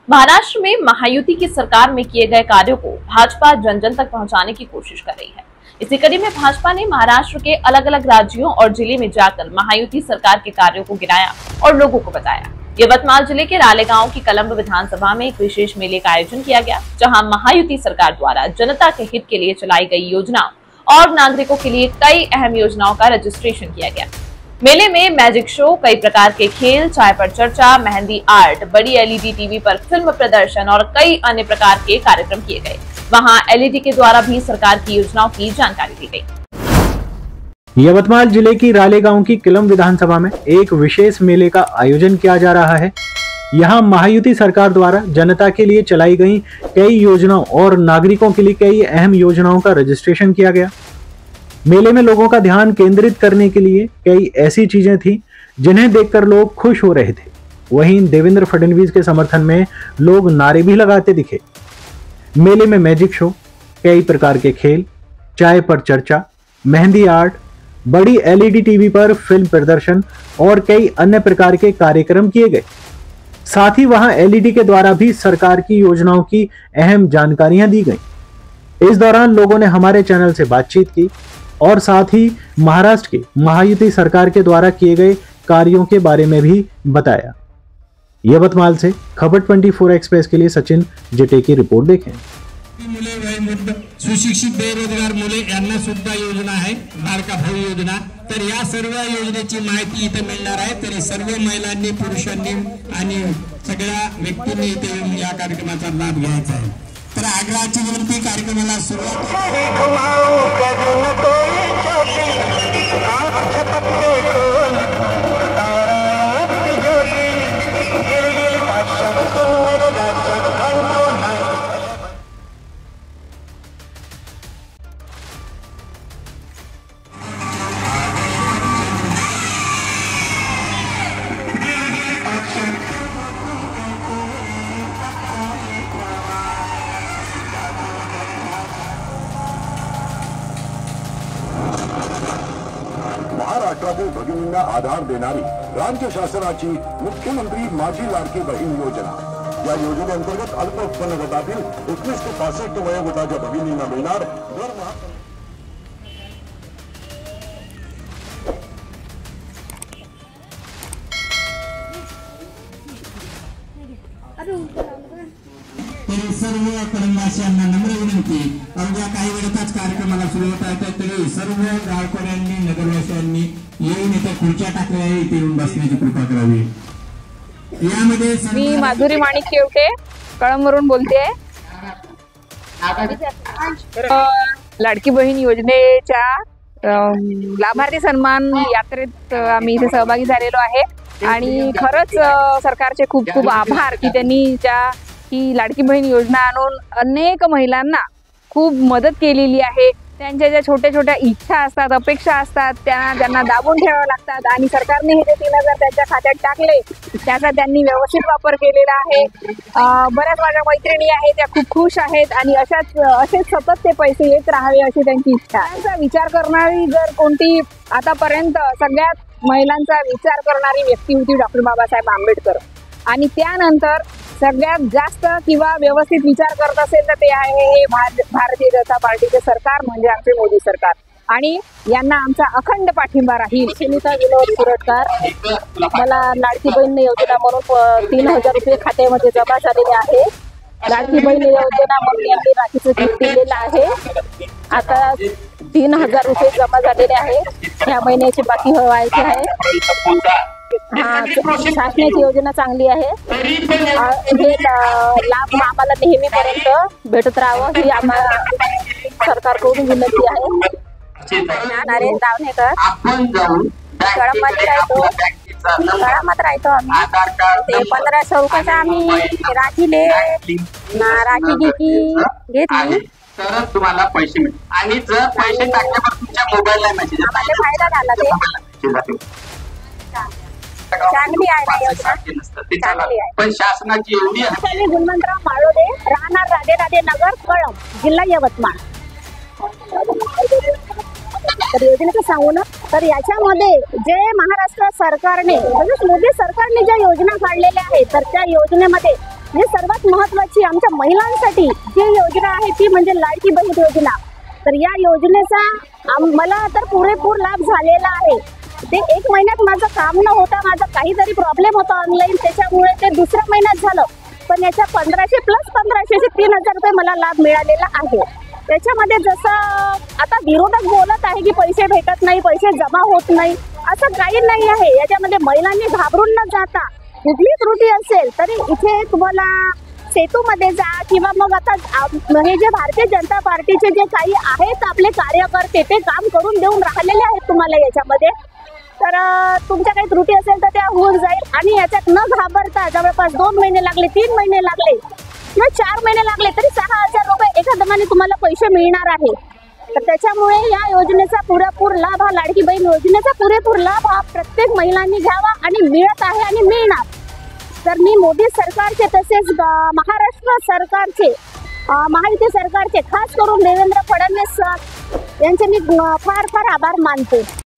महाराष्ट्र में महायुति की सरकार में किए गए कार्यों को भाजपा जन जन तक पहुंचाने की कोशिश कर रही है। इसी कड़ी में भाजपा ने महाराष्ट्र के अलग अलग राज्यों और जिले में जाकर महायुति सरकार के कार्यों को गिनाया और लोगों को बताया। यवतमाल जिले के रालेगांव की कलंब विधानसभा में एक विशेष मेले का आयोजन किया गया, जहां महायुति सरकार द्वारा जनता के हित के लिए चलाई गई योजनाओं और नागरिकों के लिए कई अहम योजनाओं का रजिस्ट्रेशन किया गया। मेले में मैजिक शो, कई प्रकार के खेल, चाय पर चर्चा, मेहंदी आर्ट, बड़ी एलईडी टीवी पर फिल्म प्रदर्शन और कई अन्य प्रकार के कार्यक्रम किए गए। वहां एलईडी के द्वारा भी सरकार की योजनाओं की जानकारी दी गई। यवतमाल जिले की रालेगांव की कलंब विधानसभा में एक विशेष मेले का आयोजन किया जा रहा है। यहां महायुति सरकार द्वारा जनता के लिए चलाई गई कई योजनाओं और नागरिकों के लिए कई अहम योजनाओं का रजिस्ट्रेशन किया गया। मेले में लोगों का ध्यान केंद्रित करने के लिए कई ऐसी चीजें थी जिन्हें देखकर लोग खुश हो रहे थे। वहीं देवेंद्र फडणवीस के समर्थन में लोग नारे भी लगाते दिखे। मेले में मैजिक शो, कई प्रकार के खेल, चाय पर चर्चा, मेहंदी आर्ट, बड़ी एलईडी टीवी पर फिल्म प्रदर्शन और कई अन्य प्रकार के कार्यक्रम किए गए। साथ ही वहां एलईडी के द्वारा भी सरकार की योजनाओं की अहम जानकारियां दी गई। इस दौरान लोगों ने हमारे चैनल से बातचीत की और साथ ही महाराष्ट्र की महायुति सरकार के द्वारा किए गए कार्यों के बारे में भी बताया। यवतमाल से खबर 24 एक्सप्रेस के लिए सचिन जिटे की रिपोर्ट देखें। मुले वयोवृद्ध सुशिक्षित बेरोजगार मुले यांना सुद्धा योजना आहे लाडका भाऊ योजना। तर या सर्व योजनेची माहिती इथे मिळणार आहे। तरी सर्व महिलांनी, पुरुषांनी आणि सगळ्या व्यक्तींनी इथे या कार्यक्रमाचा लाभ घ्यायचा आहे। तर आग्रहाची विनंती, कार्यक्रमाला सुरुवात महाराष्ट्रातील भगिनींना आधार देणारी राज्य शासनाची मुख्यमंत्री माझी लाडकी बहीण योजना। या योजनेअंतर्गत अल्प उत्पन्न गटातील 19 ते 65 वयोगटाच्या भगिनींना मिळणार दरमहा। सर्व कलंबाशांना नम्र विनंती, अवघ्या काही वेळातच कार्यक्रमाला सुरुवात आहे। तरी सर्व गावकऱ्यांनी, नगरवासियांनी येऊन इथे खुर्च्या टाकल्या आहे, इथे येऊन बसण्याची कृपा करावी। यामध्ये मी माधुरी माणिक केवटे कळंबवरून बोलते। लाडकी बहीण योजनेच्या लाभार्थी सन्मान यात्रेत आम्ही इथे सहभागी झालेलो आहे आणि खरंच सरकारचे खूप खूप आभार की त्यांनी ही लाडकी बहीण योजना आणून अनेक महिलांना खूप मदत केलेली आहे। त्यांच्या ज्या छोट्या छोट्या इच्छा असतात, अपेक्षा असतात, त्यांना दाबून ठेवाव्या लागतात आणि सरकारने हे 3,000 त्यांच्या खात्यात टाकले, त्याचा त्यांनी व्यवस्थित वापर केलेला आहे। बऱ्याच माझ्या मैत्रिणी आहेत, त्या खूप खुश आहेत आणि असेच सतत ते पैसे येत राहावे अशी त्यांची इच्छा आहे। त्यांचा विचार करणारी जर कोणती आतापर्यंत सगळ्यात महिलांचा विचार करणारी व्यक्ती होती डॉक्टर बाबासाहेब आंबेडकर आणि त्यानंतर सगळ्यात जास्त किंवा व्यवस्थित विचार करत असेल तर ते आहे हे भारतीय जनता पार्टीचे सरकार, म्हणजे आमचे मोदी सरकार, आणि यांना आमचा अखंड पाठिंबा राहील। सुनीता विनोद सुरटकर, मला लाडकी बहीण योजना म्हणून 3,000 रुपये खात्यामध्ये जमा झालेले आहे। लाडकी बहीण योजना म्हणून यांनी राखीचं किट दिलेलं आहे। आता 3,000 रुपये जमा झालेले आहे, ह्या महिन्याची बाकी व्हायचे आहे। शासनाची योजना चांगली आहे, हे लाभ आम्हाला नेहमीपर्यंत भेटत राहावं ही आम्हाला सरकारकडून विनंती आहे। नरेश दावणेकर, कळंबात राहतो आम्ही। ते 1500 रुपयाचा आम्ही राखी घेतली तर तुम्हाला पैसे मिळतील आणि जर पैसे टाकल्यावर तुमच्या मोबाईलला मेसेज आम्हाला फायदा झाला ते चांगली आहे, चांगली आहे। पण शासनाची एवढी आहे। गुणवंतराव माळोदे, राहणार राधे नगर, कळंब, जिल्हा यवतमाळ। तर योजनेचं सांगू ना, तर याच्यामध्ये जे महाराष्ट्र सरकारने म्हणजे मोदी सरकारने ज्या योजना काढलेल्या आहेत तर त्या योजनेमध्ये जे सर्वात महत्त्वाची आमच्या महिलांसाठी जी योजना आहे ती म्हणजे लाडकी बहीण योजना। तर या योजनेचा मला तर पुरेपूर लाभ झालेला आहे। ते 1 महिन्यात माझं काम न होता माझा काहीतरी प्रॉब्लेम होता ऑनलाईन, त्याच्यामुळे ते दुसऱ्या महिन्यात झालं। पण याच्या 1500 प्लस 1500 असे 3000 रुपये मला लाभ मिळालेला आहे। त्याच्यामध्ये जसं आता विरोधक बोलत आहे की पैसे भेटत नाही, पैसे जमा होत नाही, असं काही नाही आहे। याच्यामध्ये महिलांनी घाबरून न जाता कुठली त्रुटी असेल तरी इथे तुम्हाला सेतूमध्ये जा किंवा मग आता हे जे भारतीय जनता पार्टीचे जे काही आहेत आपले कार्यकर्ते ते काम करून देऊन राहिलेले आहेत तुम्हाला याच्यामध्ये। तर तुमच्या काही त्रुटी असेल तर त्या होऊन जाईल आणि याच्यात न घाबरता जवळपास 2 महिने लागले, 3 महिने लागले किंवा 4 महिने लागले तरी 6000 रुपये एका दमाने तुम्हाला पैसे मिळणार आहे। तर त्याच्यामुळे या योजनेचा पुरेपूर लाभ, हा लाडकी बहीण योजनेचा पुरेपूर लाभ हा प्रत्येक महिलांनी घ्यावा आणि मिळत आहे आणि मिळणार। तर मी मोदी सरकारचे तसेच महाराष्ट्र सरकारचे, महायुती सरकारचे, खास करून देवेंद्र फडणवीस यांचे मी फार फार आभार मानते।